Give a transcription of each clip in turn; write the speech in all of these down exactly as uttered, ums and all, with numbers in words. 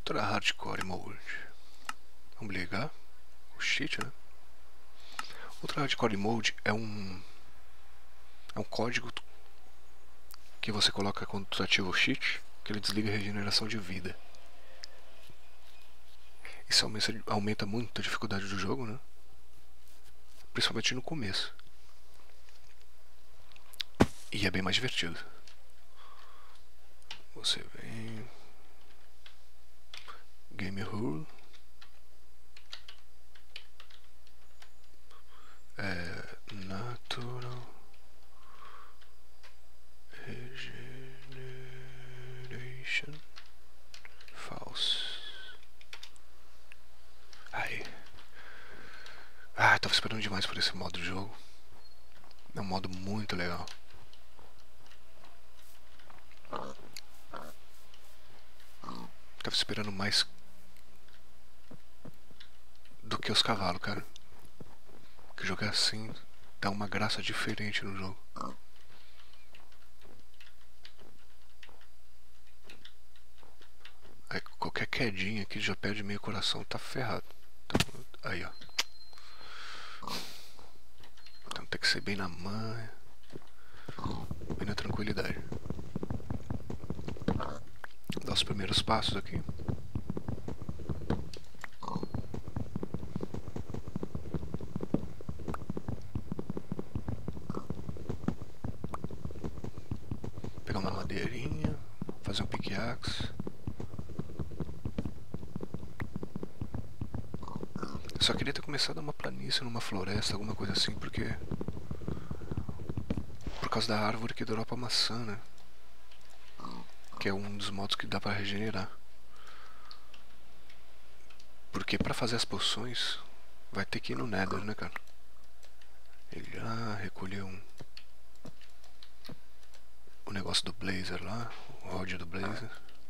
Ultra Hardcore Mode. Vamos ligar o cheat, né? Ultra Hardcore Mode é um é um código que você coloca quando tu ativa o cheat, que ele desliga a regeneração de vida. Isso aumenta, aumenta muito a dificuldade do jogo, né? Principalmente no começo. E é bem mais divertido. Você vem... Game Rule. É... Natural... Regeneration... False... Aí... Ah, tava esperando demais por esse modo de jogo. É um modo muito legal. Tava esperando mais do que os cavalos, cara. Que jogar assim dá uma graça diferente no jogo. Aí qualquer quedinha aqui já perde meio coração, tá ferrado. Então, aí ó. Então tem que ser bem na manha, bem na tranquilidade. Dar os primeiros passos aqui. Pegar uma madeirinha, fazer um pickaxe. Eu só queria ter começado numa planície, numa floresta, alguma coisa assim, porque... Por causa da árvore que dropa maçã, né? Que é um dos modos que dá pra regenerar. Porque pra fazer as poções, vai ter que ir no Nether, né, cara? Ele já recolheu um... o negócio do Blazer lá, o rod do Blazer.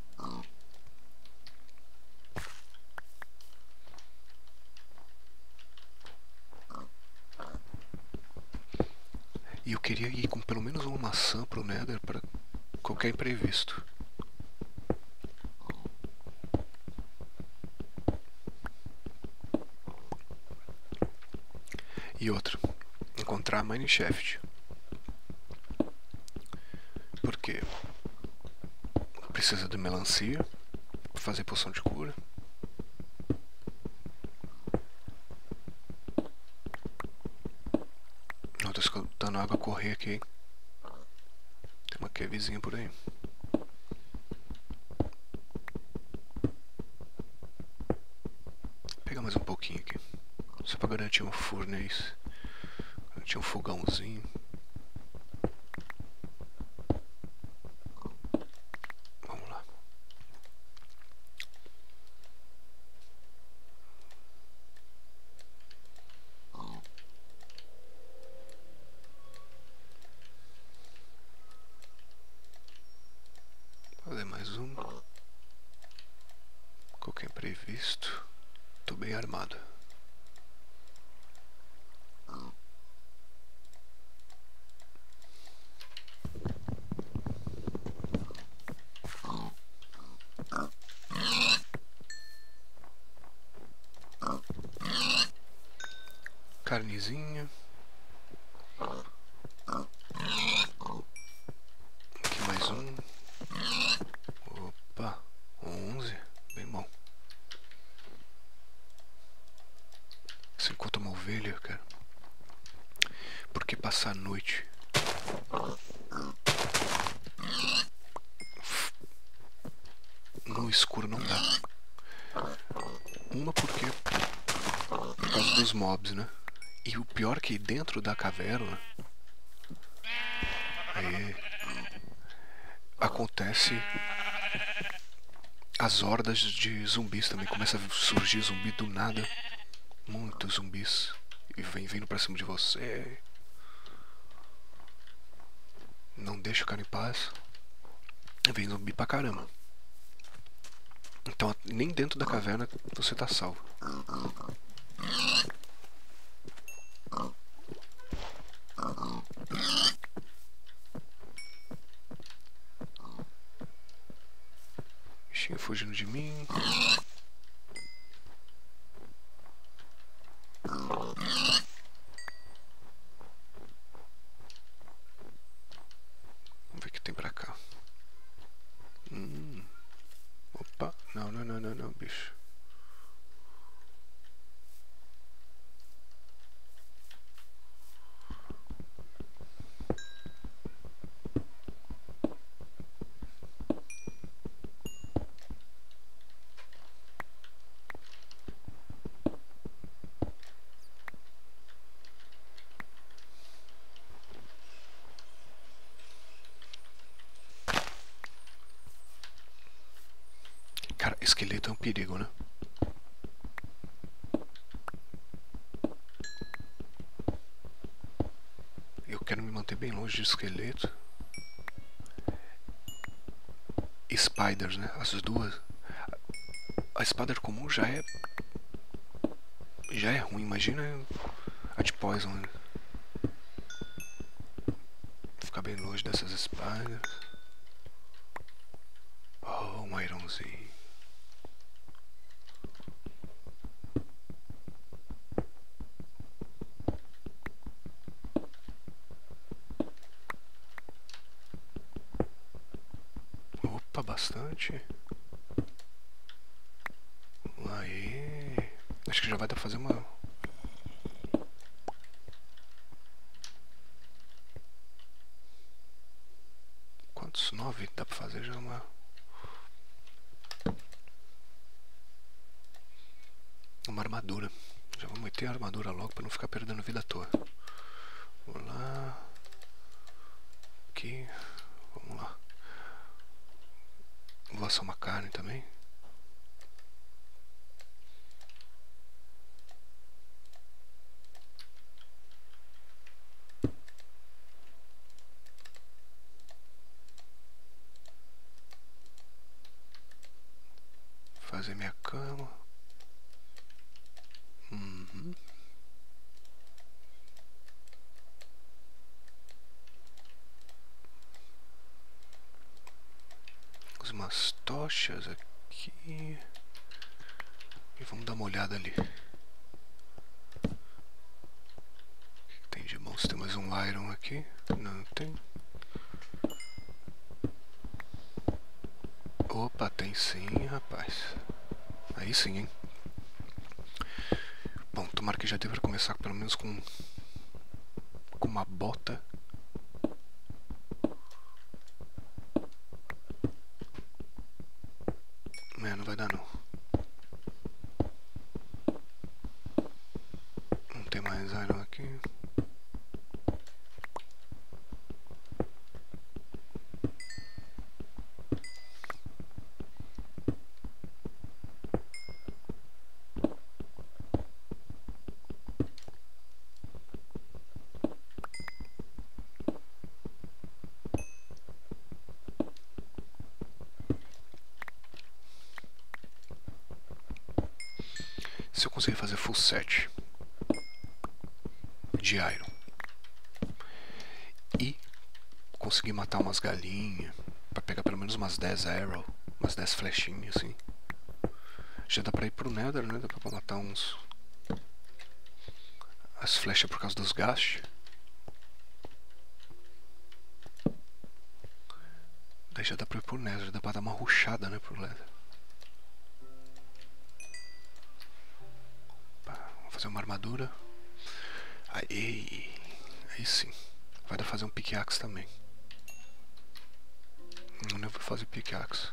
E eu queria ir com pelo menos uma maçã pro Nether para qualquer imprevisto. E outro, encontrar a Mineshaft. Porque precisa de melancia para fazer poção de cura. Eu tô escutando a água correr aqui, hein? Tem uma cavezinha por aí. Vou pegar mais um pouquinho aqui. Só pra garantir um furnace. Garantir um fogãozinho. Vamos lá. Fazer mais um. Qualquer imprevisto. Tô bem armado. Carnezinha. Aqui mais um. Opa, onze. Bem bom. Você encontra uma ovelha, cara. Por que passar a noite? No escuro não dá. Uma porque por causa dos mobs, né? E o pior é que dentro da caverna aí acontece as hordas de zumbis também. Começa a surgir zumbi do nada. Muitos zumbis. E vem vindo pra cima de você. Não deixa o cara em paz. Vem zumbi pra caramba. Então nem dentro da caverna você tá salvo. bichinho fugindo de mim. Vamos ver o que tem pra cá. Hum. Opa, não, não, não, não, não, bicho. Cara, esqueleto é um perigo, né? Eu quero me manter bem longe de esqueleto. Spiders, né? As duas. A spider comum já é... Já é ruim, imagina a de poison, né? Ficar bem longe dessas spiders. Oh, um ironzinho. Opa, bastante. Aê. Acho que já vai dar pra fazer uma... Quantos? Nove? Dá pra fazer já uma... Uma armadura. Já vou meter a armadura logo pra não ficar perdendo vida à toa. Vamos lá. Aqui. Vamos lá. Vou assar uma carne também. Fazer minha cama. Uhum. Umas tochas aqui. E vamos dar uma olhada ali. O que tem de bom? Se tem mais um iron aqui. Não tem. Opa, tem sim, rapaz. Aí sim, hein. Bom, tomara que já dê pra começar pelo menos com, com uma bota. É, não vai dar não. Não tem mais iron aqui. Se eu conseguir fazer full set de iron e conseguir matar umas galinhas pra pegar pelo menos umas dez arrow, umas dez flechinhas assim, já dá pra ir pro nether, né? Dá pra matar uns... as flechas por causa dos gastos. Daí já dá pra ir pro nether, dá pra dar uma rushada, né, pro nether. Vamos fazer uma armadura. Aí, aí sim. Vai dar pra fazer um pickaxe também. Não, nem vou fazer pickaxe.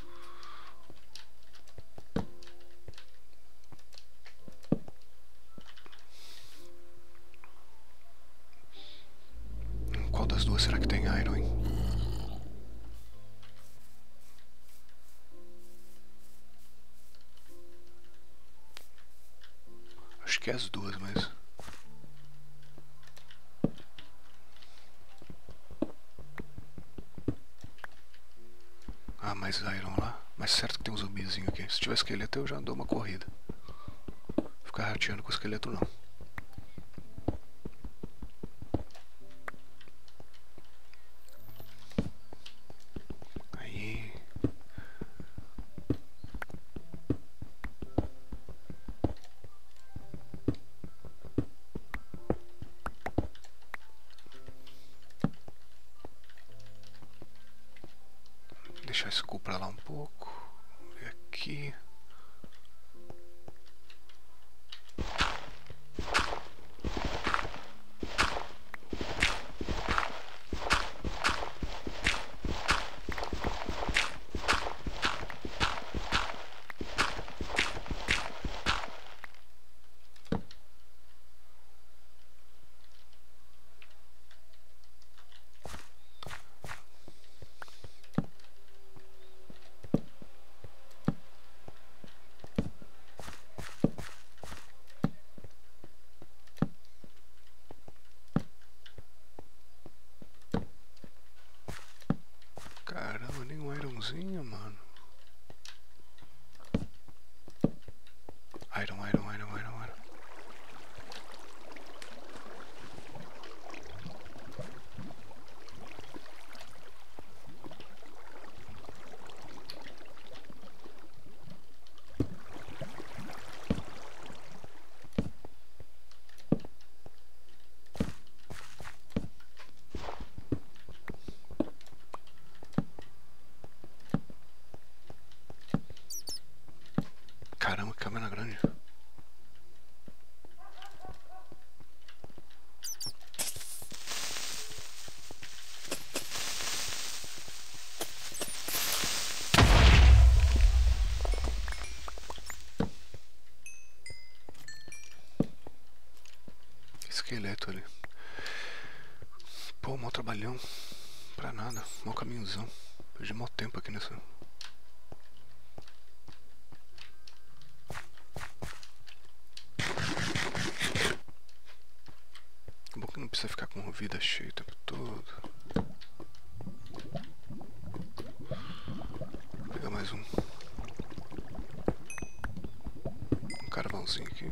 Qual das duas será que tem iron, hein? Acho que é as duas, mas... Ah, mais iron lá. Mas certo que tem um zumbizinho aqui. Se tiver esqueleto eu já dou uma corrida. Ficar rateando com o esqueleto não. Aí... deixar esse cu pra lá um pouco. E aqui. Caramba, nem um ironzinho, mano. Iron, iron, iron, iron, iron. Caramba, que câmera grande. Esqueleto ali. Pô, mó trabalhão. Pra nada, mó caminhozão. Perdi mó tempo aqui nessa. É bom que não precisa ficar com vida cheia o tempo todo. Vou pegar mais um. Um carvãozinho aqui.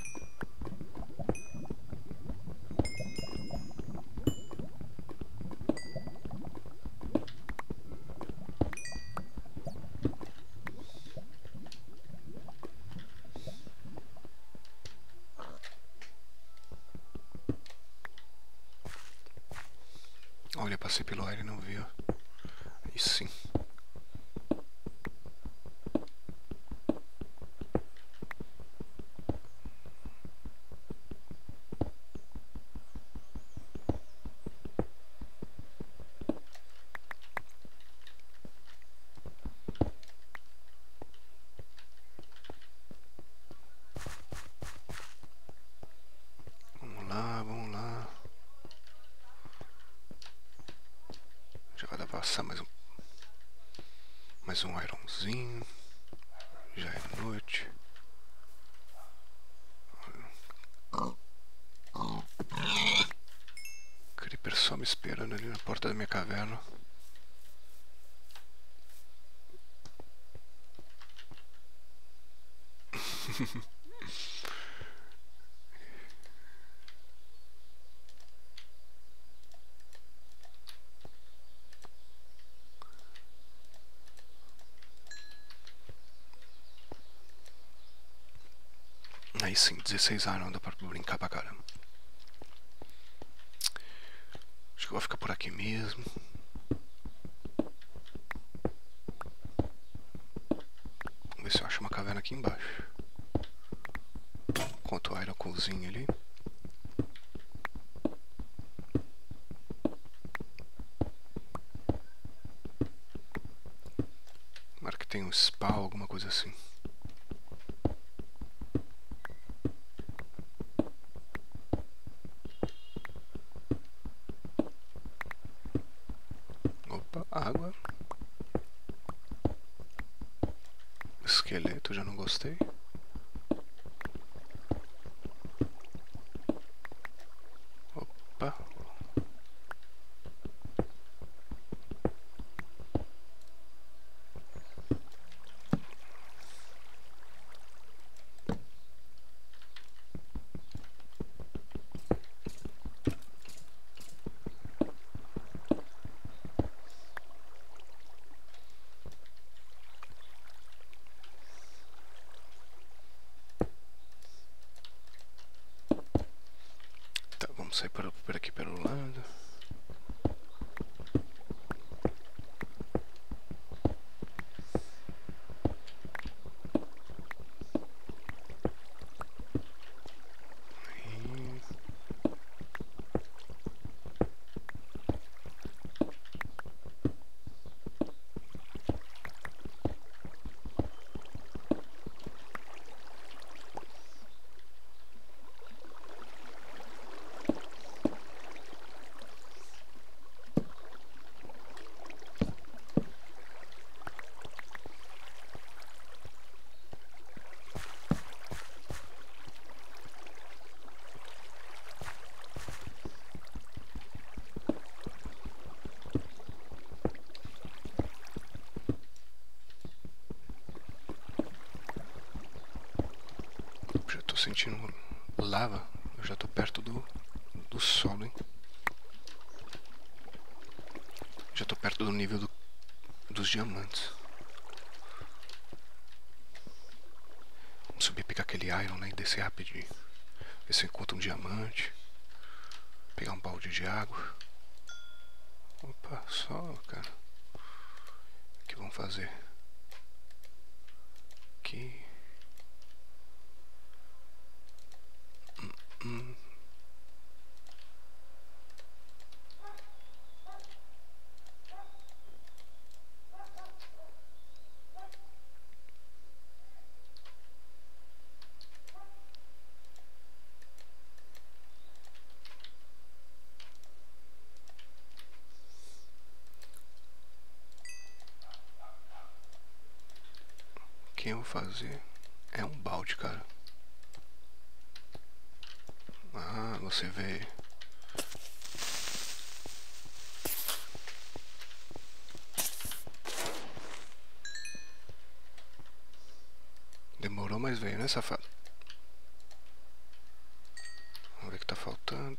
Olha, passei pelo ar e não vi, ó. Aí sim. Vamos lá, vamos lá. Já vai dar pra passar mais um. Mais um ironzinho. Já é noite. Creeper só me esperando ali na porta da minha caverna. Aí sim, dezesseis iron, dá pra brincar pra caramba. Acho que eu vou ficar por aqui mesmo. Vamos ver se eu acho uma caverna aqui embaixo. Enquanto o iron cozinha ali. Tomara que tenha um spawn, alguma coisa assim. Opa, água. Esqueleto, já não gostei. Opa. Tá, vamos sair por, por aqui pelo lado. sentindo lava. Eu já tô perto do, do solo, hein? Já tô perto do nível do, dos diamantes. Vamos subir, pegar aquele iron, né? E descer rapidinho. Ver se eu encontro um diamante. Pegar um balde de água. Opa, só, cara. O que vamos fazer? Aqui. Hum, hum. O que eu vou fazer? É um balde, cara. Ah, você vê. Demorou, mas veio, né, safado? Vamos ver o que tá faltando.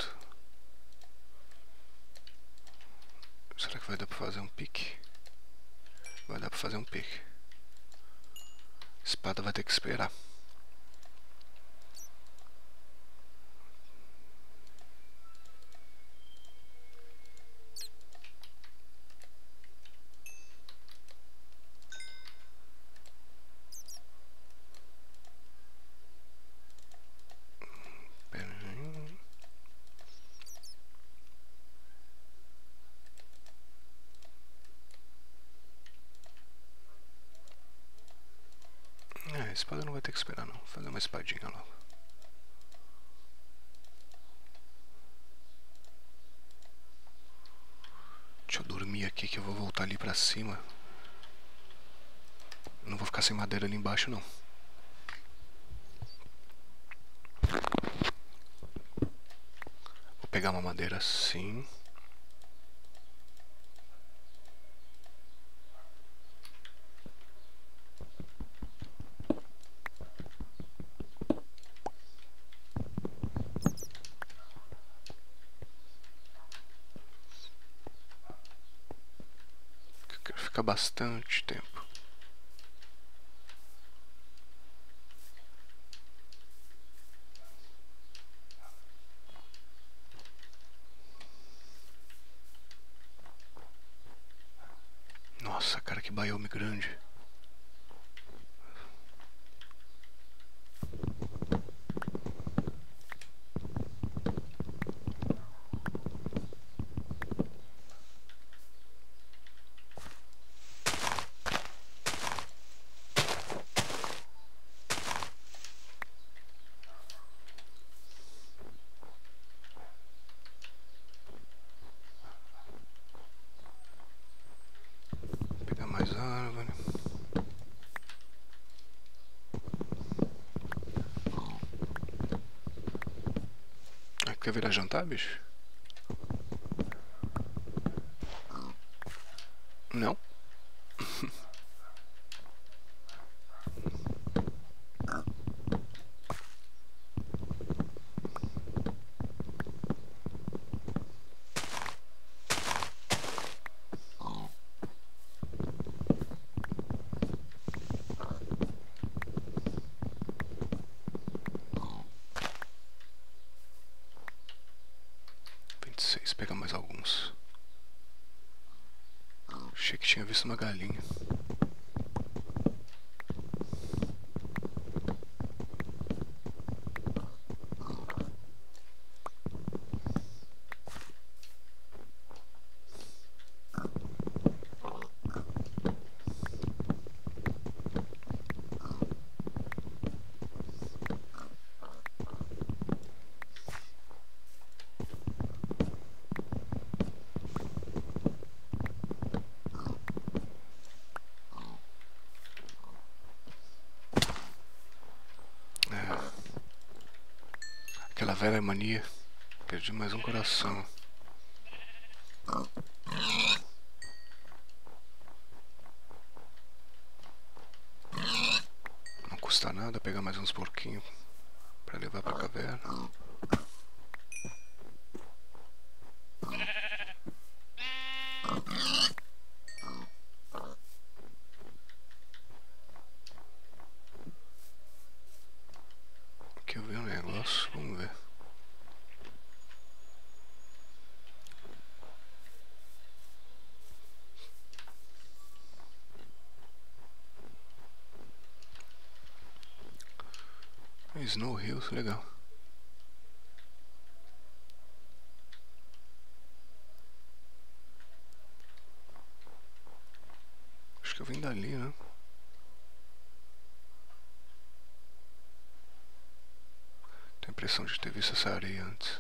Será que vai dar pra fazer um pique? Vai dar pra fazer um pique. Espada vai ter que esperar. Pera aí. É, a espada não vai ter que esperar não. Vou fazer uma espadinha logo. Deixa eu dormir aqui que eu vou voltar ali pra cima. Eu não vou ficar sem madeira ali embaixo não. Vou pegar uma madeira assim. Fica bastante tempo. Nossa, cara, que biome grande. Vou pegar mais árvore. Quer virar jantar, bicho? Não? vinte e seis, pegar mais alguns. Achei que tinha visto uma galinha. Aquela velha mania. Perdi mais um coração. Não custa nada pegar mais uns porquinhos para levar para a caverna. Aqui eu vi um negócio, vamos ver. Snow Hills, legal. Acho que eu vim dali, né? Tenho a impressão de ter visto essa areia antes.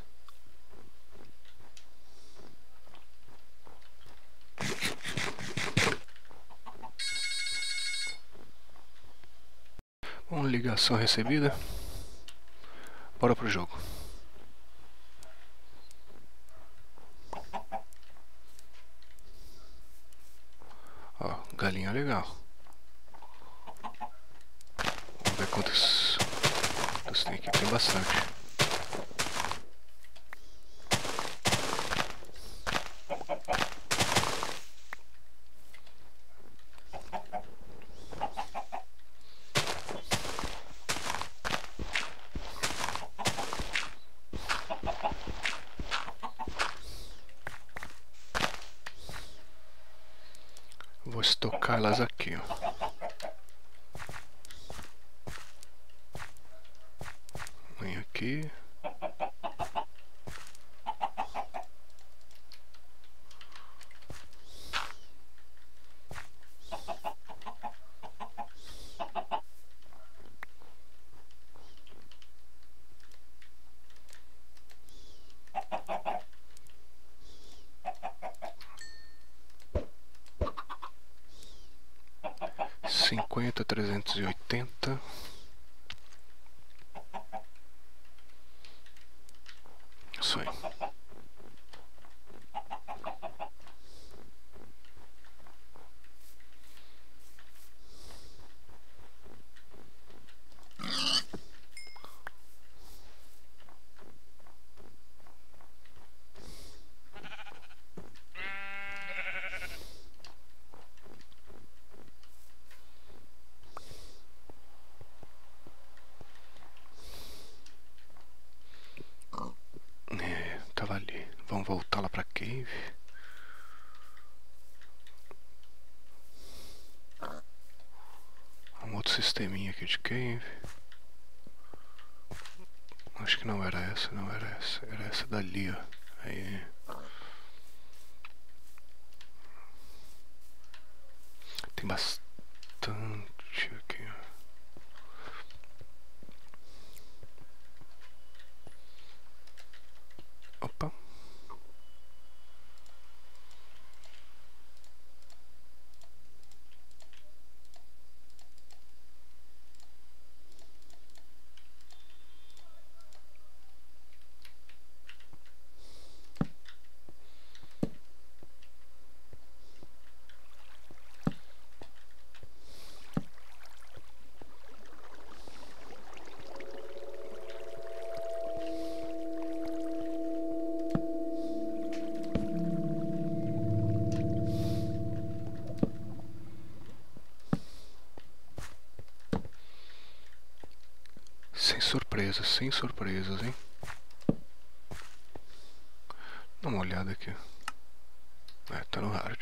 Bom, ligação recebida. Bora pro jogo. Ó, galinha legal. Vamos ver quantos, quantos tem aqui. Tem bastante. Vou estocá-las aqui, ó. Vem aqui. Cinquenta, trezentos e oitenta. Isso aí. É, tava ali. Vamos voltar lá pra cave. Um outro sisteminha aqui de cave. Acho que não era essa, não era essa. Era essa dali, ó. Aí. Tem bastante aqui, ó. Opa. Sem surpresas, sem surpresas, hein? Dá uma olhada aqui. É, tá no hard.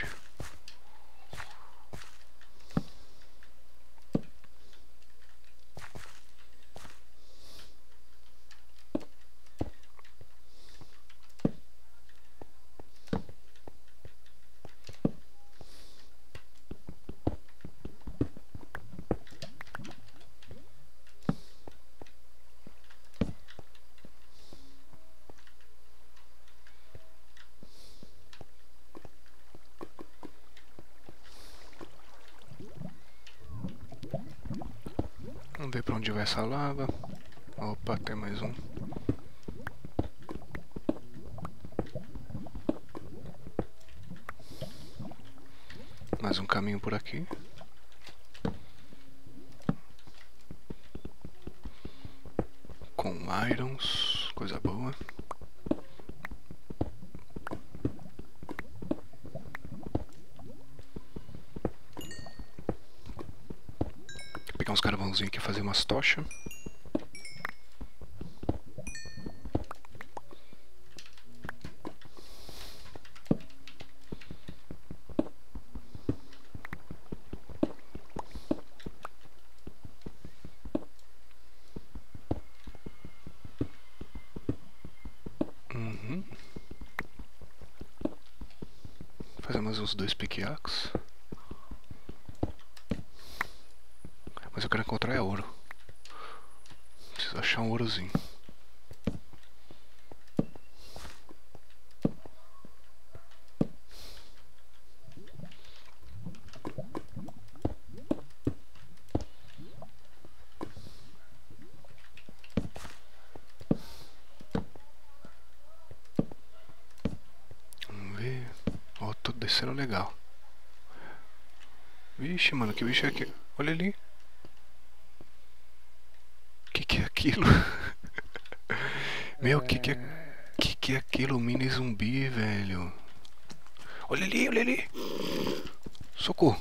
Vamos ver pra onde vai essa lava. Opa, tem mais um. Mais um caminho por aqui. Com irons, coisa boa. Vou pegar uns carvãozinhos aqui e fazer umas tochas. Uhum. Fazer mais uns dois piqueaques. Mas eu quero encontrar é ouro. Preciso achar um ourozinho. Vamos ver. Ó, oh, tô descendo legal. Vixe, mano, que bicho é aquele? Olha ali. Que que é aquilo? Meu, que que é... Que que é aquilo? Mini zumbi, velho. Olha ali, olha ali. Socorro.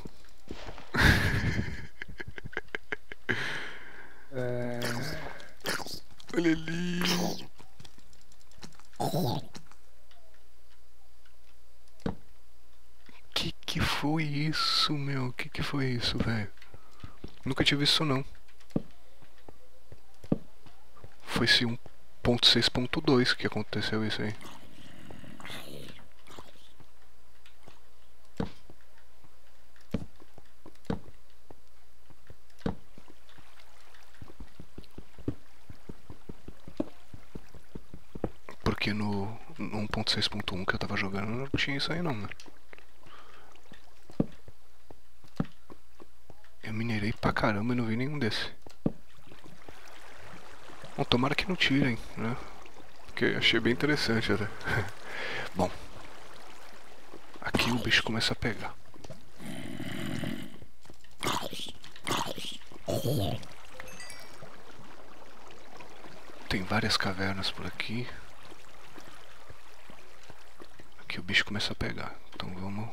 É... Olha ali. Que que foi isso, meu? Que que foi isso, velho? Nunca tive isso, não. Foi esse um ponto seis ponto dois que aconteceu isso aí. Porque no, no um ponto seis ponto um que eu tava jogando não tinha isso aí não, mano. Eu minerei pra caramba e não vi nenhum desse. Bom, tomara que não tirem, né? Porque achei bem interessante até. Bom. Aqui o bicho começa a pegar. Tem várias cavernas por aqui. Aqui o bicho começa a pegar. Então vamos...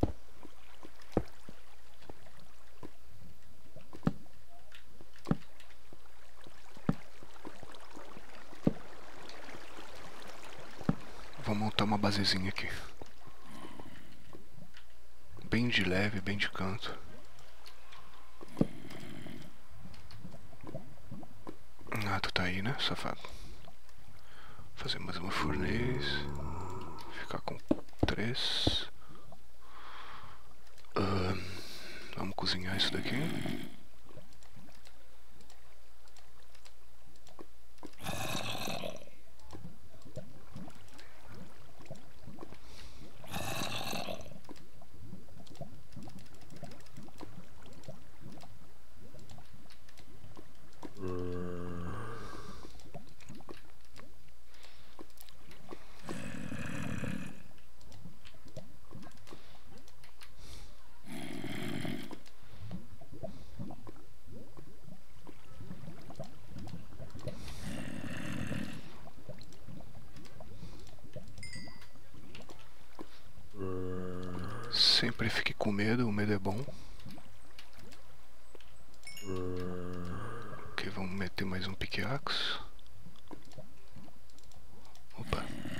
Vou montar uma basezinha aqui. Bem de leve, bem de canto. Ah, tu tá aí, né, safado? Fazer mais uma fornez. Ficar com três. Uh, vamos cozinhar isso daqui. Sempre fique com medo, o medo é bom. Ok, vamos meter mais um piqueaxe. Opa.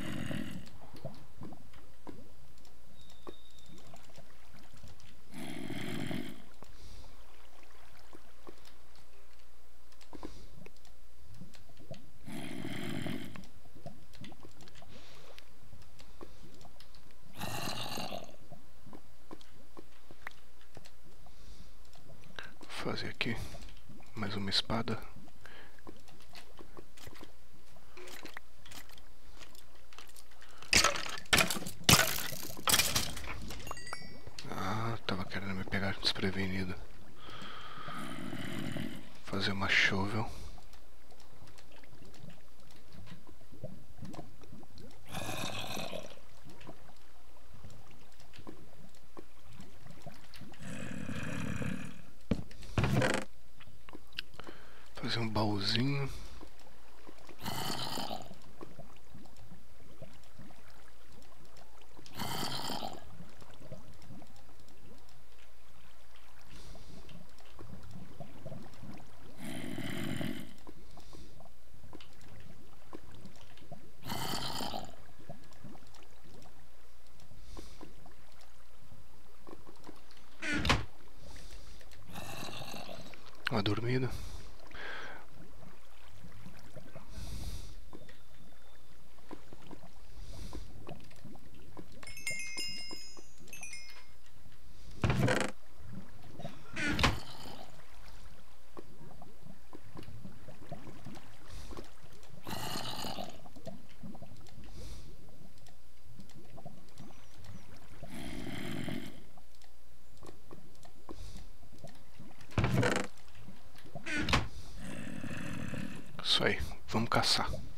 Vou fazer aqui mais uma espada. Ah, tava querendo me pegar desprevenido. Fazer uma shovel. Fazer um baúzinho. Uma dormida. Isso aí, vamos caçar.